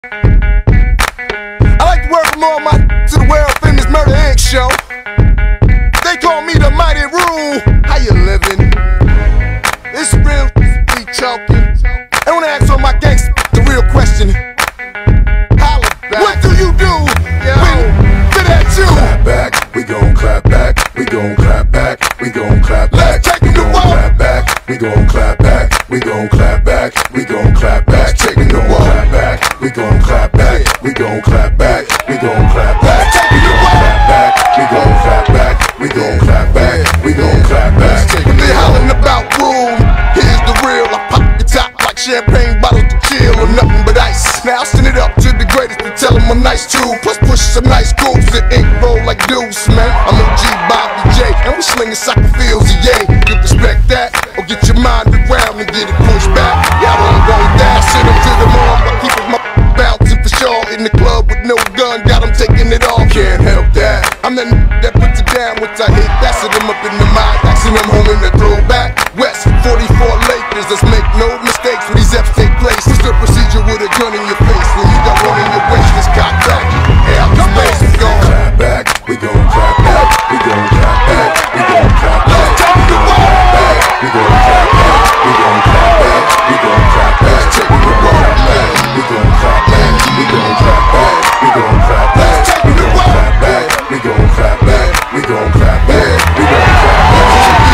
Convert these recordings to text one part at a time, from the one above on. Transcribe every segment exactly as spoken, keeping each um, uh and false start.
I like to welcome all my to the world famous Murder Inc show. They call me the Mighty Rule. How you living? It's real, we talking. I wanna ask all my gangsters the real question. Holla back. What do you do when fit at you? Clap back, we gon' clap back. We gon' clap back. We gon' clap back. Let's take it to war. Clap back. We gon' clap back. We gon' clap back. We gon' clap back. Take it to war. Clap back. We gon' clap back. We gon' clap back. We gon' clap back. We gon' clap back. We gon' clap back. We gon' clap back. We gon' clap back. When they hollering about rule, here's the real. I pop the top like champagne bottles to chill or nothing but ice. Now I send it up to the greatest to tell them I'm nice too. Plus push some nice goals that ink roll like deuce, man. I'm O G Bobby J, and we slinging soccer fields, yeah. You respect that, or get your mind around and get it pushed back. Y'all don't go down, send them to the mall, I keep it my bouncing for sure. In the club with no gun, got them taking it all. Can't help that. I'm the that puts it down once I hit. That's them up in the mind, axing them home in the throwback. West forty-four Lakers, let's make no mistakes when these F's take place. It's the procedure with a gun in your face. When you got one in your waist, just cock back. Hey, out the space, we gon' clap back. We gon' clap back. We gon' clap back. We gon' clap back. We gon' clap back. We gon' clap back. We gon' clap back. We gon' clap back. Take it to war. We gon' clap back. We gon' clap back. We gon' clap back. We gon' clap back. We gon' clap back. We gon' clap back. We gon' clap back.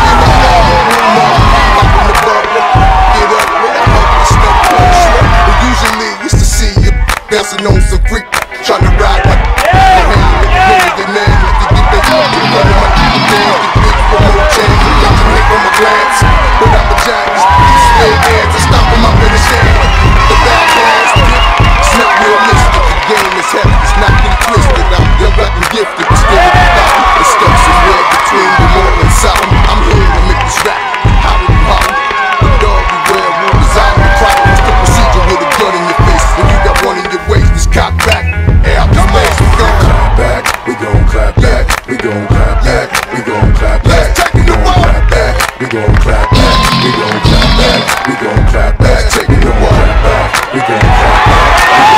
Bouncing on some freak, trying to ride my hand, know their name, like to get their money, running my people down, get big for more change, got to make on my glance, but I'm a giant, these split hands, I stop them up in the stand, the back hands, it's not realistic, the game is heavy, it's not getting twisted, I'm young, black and gifted, but still in the bottom, the steps is red between the mortal and Sodom, I'm here to make this rap, how did you pop? The dog beware, rule is out, the problem is the procedure with a gun in your face, when you got one in your waist, just cock back, hey, out the space, we gon' clap back, we gon' clap back, we gon' clap back, we gon' clap back, we gon' clap back, we gon' clap back, we gon' clap back, we gon' clap back, take it to war, we gon' clap back,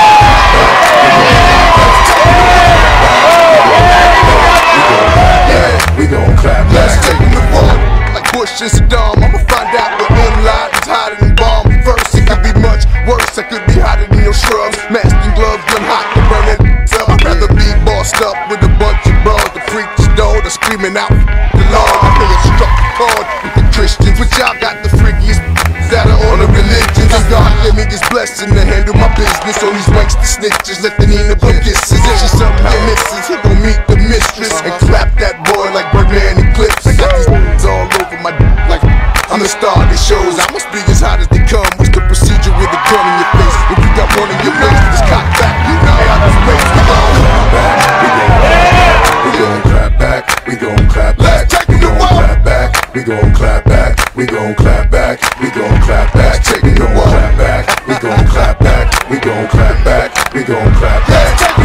we gon' clap back, take it to war, like Bush and Saddam, I'ma find out what inline is hotter than bomb, first it could be much worse, I could be hotter than your shrubs, mask and gloves, gun hot to burn it up, I'd rather be bossed up with a bunch of bros, the freaks, though, they're screaming out the Lord, I hear it struck the chord with the Christians, but y'all got the freakiest that are on the religions, and God gave me this blessing to handle my business, on these wanks the snitches, let the Nina blow kisses, if she somehow misses, he gon' meet the mistress, and clap that boy like Birdman and Clips, I got these all over my like I'm the star of these shows, I must be as hot as they come, what's the procedure with a gun in your face, if you got one in your waist, just cock back, you know, hey, out the space, we gon' clap back, we gon' clap back, we gon' clap back, we gon' clap back, we gon' clap back, we gon' clap back, we gon' clap back, take it to war, clap back, we gon' clap back, we gon' clap back, we gon' clap back.